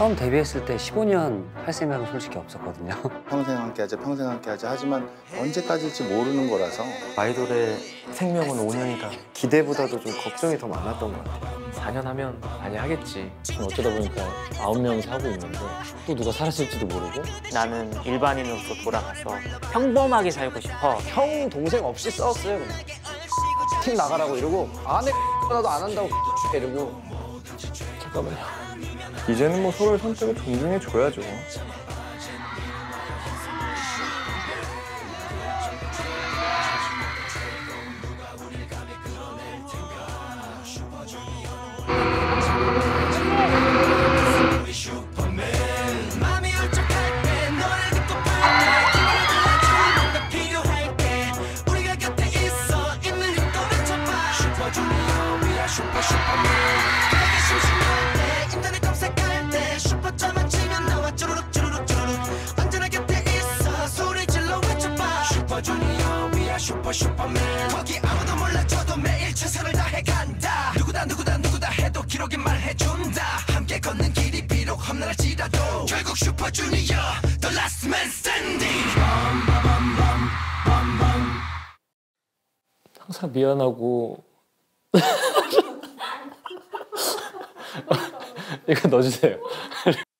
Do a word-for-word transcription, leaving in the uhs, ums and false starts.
처음 데뷔했을 때 십오 년 할 생각은 솔직히 없었거든요. 평생 함께하자, 평생 함께하자 하지만 언제까지일지 모르는 거라서. 아이돌의 생명은 오 년이다. 기대보다도 좀 걱정이 더 많았던 것 같아요. 사 년 하면 많이 하겠지. 지금 어쩌다 보니까 아홉 명이서 하고 있는데 또 누가 사라질지도 모르고. 나는 일반인으로서 돌아가서 평범하게 살고 싶어. 형 동생 없이 싸웠어요 그냥. 팀 나가라고 이러고 안 해 나도 안 한다고 이러고. 잠깐만요. 이제는 뭐 서로의 선택을 존중해 줘야죠. 슈퍼맨 거기 아무도 몰라줘도 매일 최선을 다해 간다. 누구다 누구다 누구다 해도 기록이 말해준다. 함께 걷는 길이 비록 험난할지라도 결국 슈퍼주니어 The Last Man Standing. 항상 미안하고 이거 넣어주세요.